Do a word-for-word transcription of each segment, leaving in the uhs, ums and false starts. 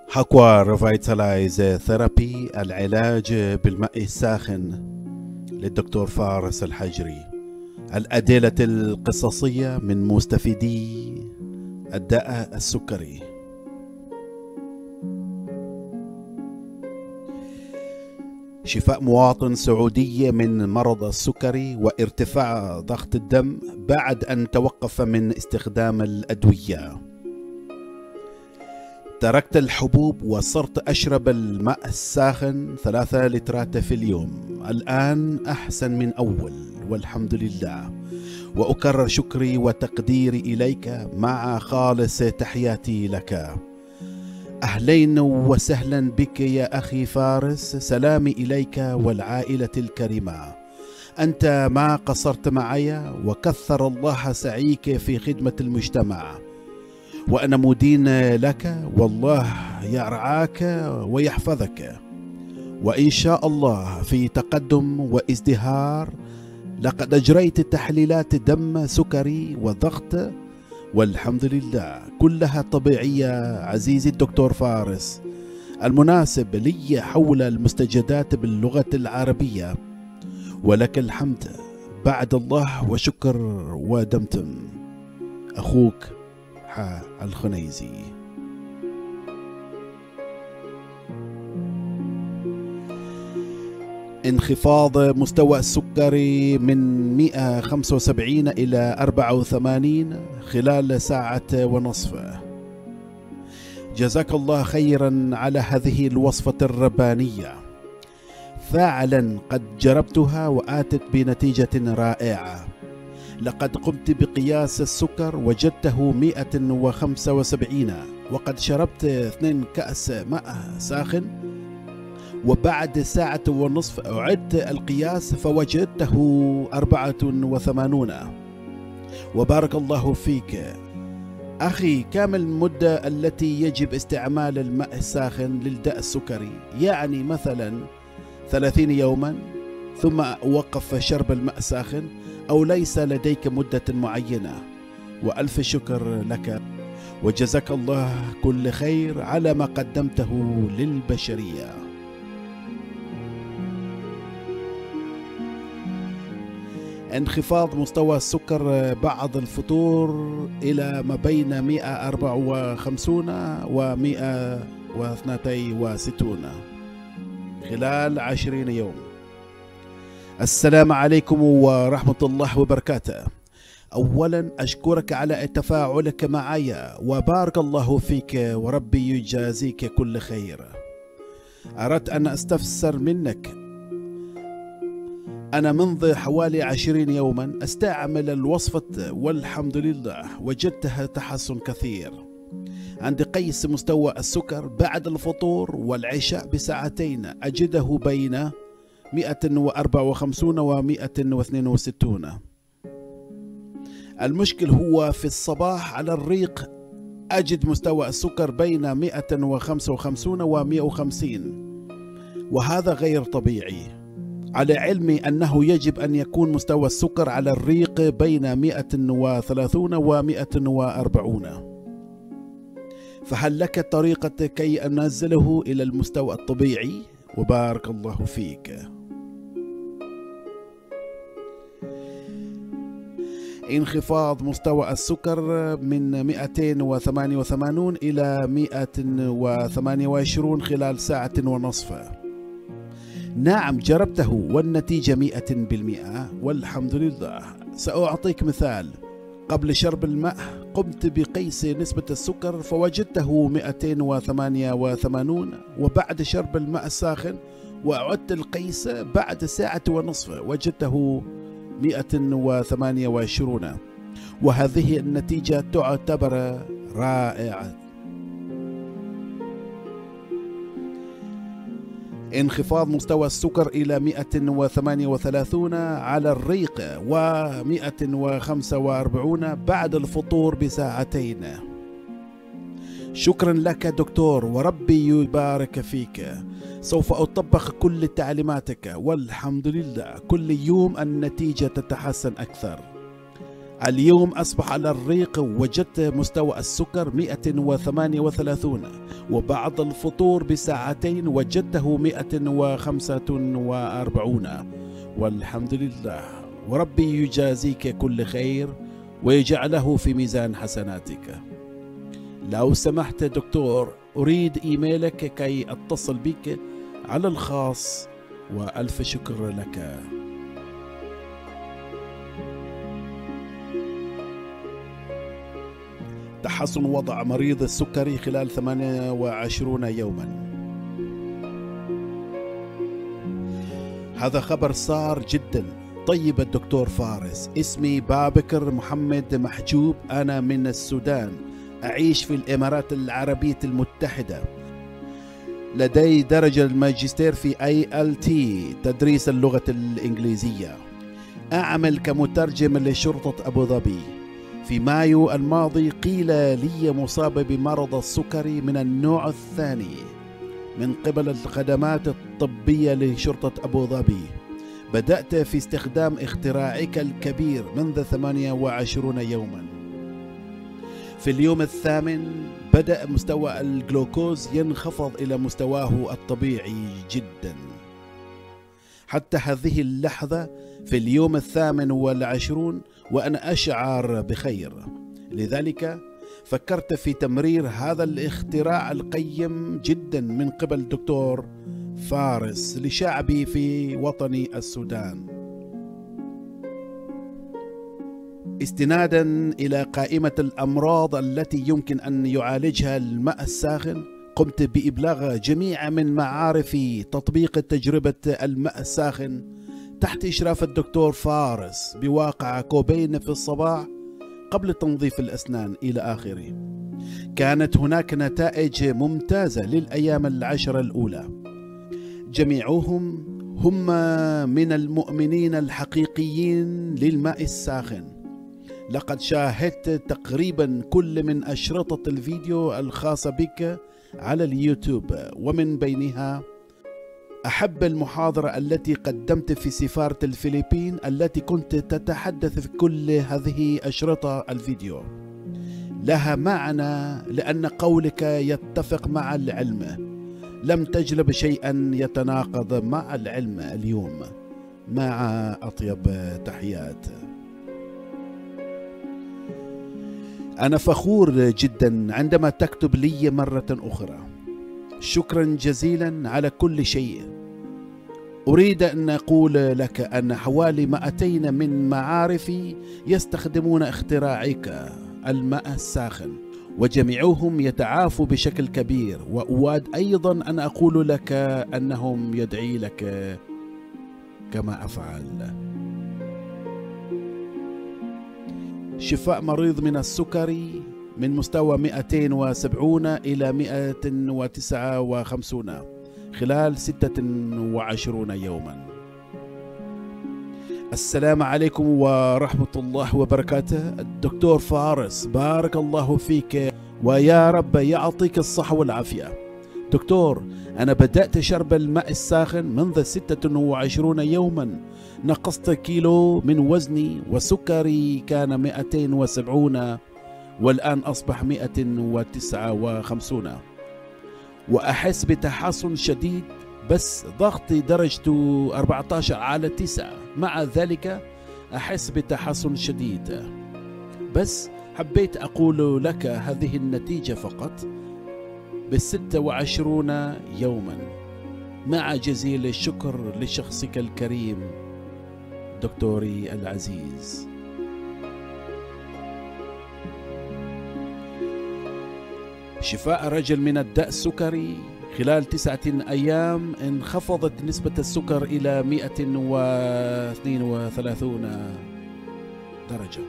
حكوى ريفيتالايز ثيرابي، العلاج بالماء الساخن للدكتور فارس الحجري. الأدلة القصصية من مستفيدي الداء السكري. شفاء مواطن سعودي من مرض السكري وارتفاع ضغط الدم بعد أن توقف من استخدام الأدوية. تركت الحبوب وصرت أشرب الماء الساخن ثلاثة لترات في اليوم. الآن أحسن من أول والحمد لله، وأكرر شكري وتقديري إليك مع خالص تحياتي لك. أهلين وسهلا بك يا أخي فارس، سلامي إليك والعائلة الكريمة. أنت ما قصرت معي وكثر الله سعيك في خدمة المجتمع، وأنا مدين لك، والله يرعاك ويحفظك، وإن شاء الله في تقدم وازدهار. لقد أجريت تحليلات دم سكري وضغط والحمد لله كلها طبيعية عزيزي الدكتور فارس. المناسب لي حول المستجدات باللغة العربية، ولك الحمد بعد الله وشكر ودمتم. أخوك الخنيزي. انخفاض مستوى السكري من مئة وخمسة وسبعين إلى أربعة وثمانين خلال ساعة ونصف. جزاك الله خيرا على هذه الوصفة الربانية، فعلا قد جربتها وآتت بنتيجة رائعة. لقد قمت بقياس السكر وجدته مئة وخمسة وسبعين، وقد شربت اثنين كأس ماء ساخن، وبعد ساعة ونصف أعدت القياس فوجدته أربعة وثمانون. وبارك الله فيك أخي. كم المدة التي يجب استعمال الماء الساخن للداء السكري؟ يعني مثلا ثلاثين يوما ثم أوقف شرب الماء الساخن، أو ليس لديك مدة معينة؟ وألف شكر لك، وجزاك الله كل خير على ما قدمته للبشرية. انخفاض مستوى السكر بعد الفطور إلى ما بين مئة وأربعة وخمسين و مئة واثنين وستين خلال عشرين يوم. السلام عليكم ورحمة الله وبركاته. أولا أشكرك على تفاعلك معي، وبارك الله فيك وربي يجازيك كل خير. أردت أن أستفسر منك، أنا منذ حوالي عشرين يوما أستعمل الوصفة والحمد لله وجدتها تحسن كثير. عندي قيس مستوى السكر بعد الفطور والعشاء بساعتين أجده بين مئة وأربعة وخمسين و مئة واثنين وستين. المشكل هو في الصباح على الريق أجد مستوى السكر بين مئة وخمسة وخمسين و مئة وخمسين، وهذا غير طبيعي، على علمي أنه يجب أن يكون مستوى السكر على الريق بين مئة وثلاثين و مئة وأربعين. فهل لك طريقة كي أنزله إلى المستوى الطبيعي؟ وبارك الله فيك. انخفاض مستوى السكر من مئتين وثمانية وثمانين إلى مئة وثمانية وعشرين خلال ساعة ونصف. نعم جربته والنتيجة مئة بالمئة والحمد لله. سأعطيك مثال. قبل شرب الماء قمت بقيس نسبة السكر فوجدته مئتين وثمانية وثمانين، وبعد شرب الماء الساخن وأعدت القيس بعد ساعة ونصف وجدته مئة وثمانية وعشرين، وهذه النتيجة تعتبر رائعة. انخفاض مستوى السكر إلى مئة وثمانية وثلاثين على الريق و مئة وخمسة وأربعين بعد الفطور بساعتين. شكرا لك دكتور وربي يبارك فيك. سوف أطبق كل تعليماتك والحمد لله كل يوم النتيجة تتحسن أكثر. اليوم أصبح على الريق، وجدت مستوى السكر مئة وثمانية وثلاثين، وبعد الفطور بساعتين وجدته مئة وخمسة وأربعين، والحمد لله. وربي يجازيك كل خير ويجعله في ميزان حسناتك. لو سمحت دكتور، أريد إيميلك كي أتصل بك على الخاص، وألف شكر لك. تحسن وضع مريض السكري خلال ثمانية وعشرين يوما. هذا خبر صار جدا. طيب الدكتور فارس، اسمي بابكر محمد محجوب، أنا من السودان، أعيش في الإمارات العربية المتحدة، لدي درجة الماجستير في آي إل تي تدريس اللغة الإنجليزية، أعمل كمترجم لشرطة أبو ظبي. في مايو الماضي قيل لي مصاب بمرض السكري من النوع الثاني من قبل الخدمات الطبية لشرطة أبو ظبي. بدأت في استخدام اختراعك الكبير منذ ثمانية وعشرين يوما. في اليوم الثامن بدأ مستوى الجلوكوز ينخفض إلى مستواه الطبيعي جدا. حتى هذه اللحظة في اليوم الثامن والعشرون وأنا أشعر بخير. لذلك فكرت في تمرير هذا الاختراع القيم جدا من قبل دكتور فارس لشعبي في وطني السودان. استنادا إلى قائمة الأمراض التي يمكن أن يعالجها الماء الساخن، قمت بإبلاغ جميع من معارفي تطبيق تجربة الماء الساخن تحت إشراف الدكتور فارس بواقع كوبين في الصباح قبل تنظيف الأسنان إلى آخره. كانت هناك نتائج ممتازة للأيام العشر الأولى. جميعهم هم من المؤمنين الحقيقيين للماء الساخن. لقد شاهدت تقريبا كل من أشرطة الفيديو الخاصة بك على اليوتيوب، ومن بينها أحب المحاضرة التي قدمت في سفارة الفلبين التي كنت تتحدث في كل هذه أشرطة الفيديو. لها معنى لأن قولك يتفق مع العلم. لم تجلب شيئا يتناقض مع العلم اليوم. مع أطيب تحيات. أنا فخور جدا عندما تكتب لي مرة أخرى. شكرا جزيلا على كل شيء. أريد أن أقول لك أن حوالي مئتين من معارفي يستخدمون اختراعك الماء الساخن، وجميعهم يتعافوا بشكل كبير. وأود أيضا أن أقول لك أنهم يدعي لك كما أفعل. شفاء مريض من السكري من مستوى مئتين وسبعين إلى مئة وتسعة وخمسين خلال ستة وعشرين يوما. السلام عليكم ورحمة الله وبركاته. الدكتور فارس، بارك الله فيك ويا رب يعطيك الصحة والعافية. دكتور، أنا بدأت شرب الماء الساخن منذ ستة وعشرين يوما. نقصت كيلو من وزني، وسكري كان مئتين وسبعين والآن أصبح مئة وتسعة وخمسين، وأحس بتحسن شديد، بس ضغطي درجته أربعة عشر على تسعة. مع ذلك أحس بتحسن شديد. بس حبيت أقول لك هذه النتيجة فقط بالستة وعشرين يوما، مع جزيل الشكر لشخصك الكريم دكتوري العزيز. شفاء رجل من الداء السكري خلال تسعة أيام انخفضت نسبة السكر إلى مئة واثنين وثلاثين درجة.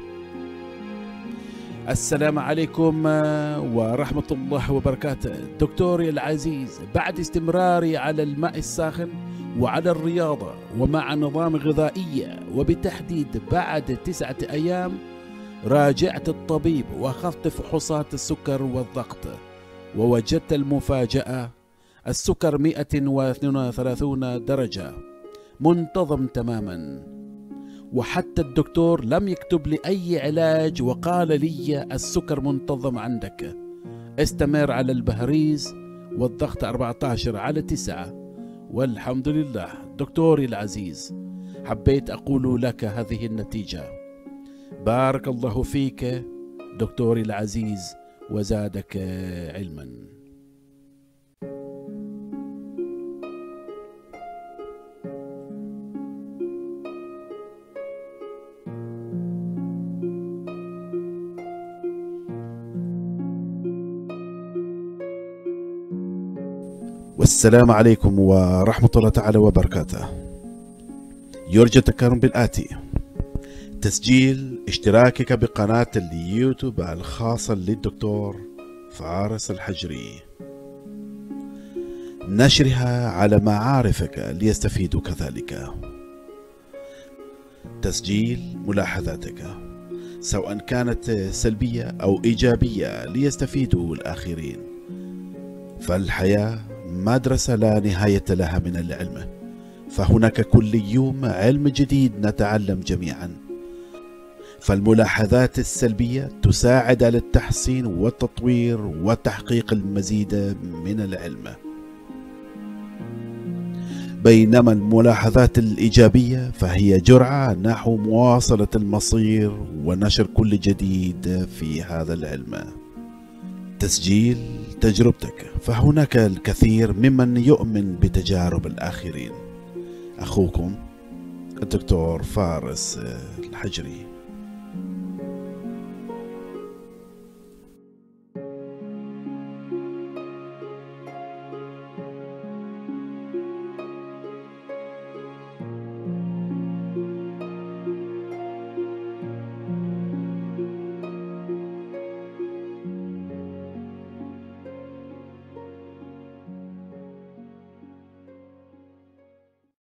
السلام عليكم ورحمة الله وبركاته. دكتوري العزيز، بعد استمراري على الماء الساخن وعلى الرياضة ومع نظام غذائي، وبالتحديد بعد تسعة أيام راجعت الطبيب وأخذت فحوصات السكر والضغط، ووجدت المفاجأة: السكر مئة واثنين وثلاثين درجة، منتظم تماما. وحتى الدكتور لم يكتب لي أي علاج وقال لي السكر منتظم عندك، استمر على البهريز والضغط أربعة عشر على تسعة. والحمد لله دكتوري العزيز، حبيت أقول لك هذه النتيجة. بارك الله فيك دكتوري العزيز وزادك علما. والسلام عليكم ورحمة الله تعالى وبركاته. يرجى التكرم بالآتي: تسجيل اشتراكك بقناة اليوتيوب الخاصة للدكتور فارس الحجري، نشرها على معارفك ليستفيدوا كذلك، تسجيل ملاحظاتك سواء كانت سلبية أو إيجابية ليستفيدوا الآخرين، فالحياة مدرسة لا نهاية لها من العلم، فهناك كل يوم علم جديد نتعلم جميعا، فالملاحظات السلبية تساعد على التحسين والتطوير وتحقيق المزيد من العلم، بينما الملاحظات الإيجابية فهي جرعة نحو مواصلة المصير ونشر كل جديد في هذا العلم. تسجيل تجربتك، فهناك الكثير ممن يؤمن بتجارب الآخرين. أخوكم الدكتور فارس الحجري.